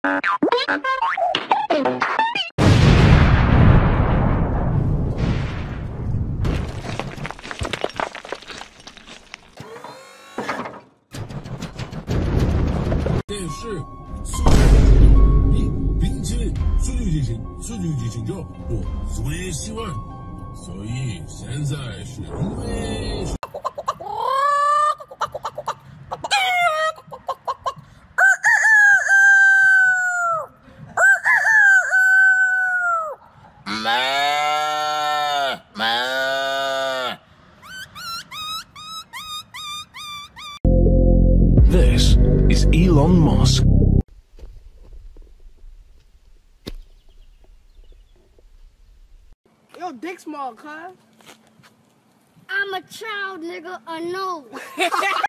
电视速度进行一，并且速度进行着我最喜欢，所以现在是因为。 This is Elon Musk. Yo, dick small, cuz. I'm a child, nigga, a no.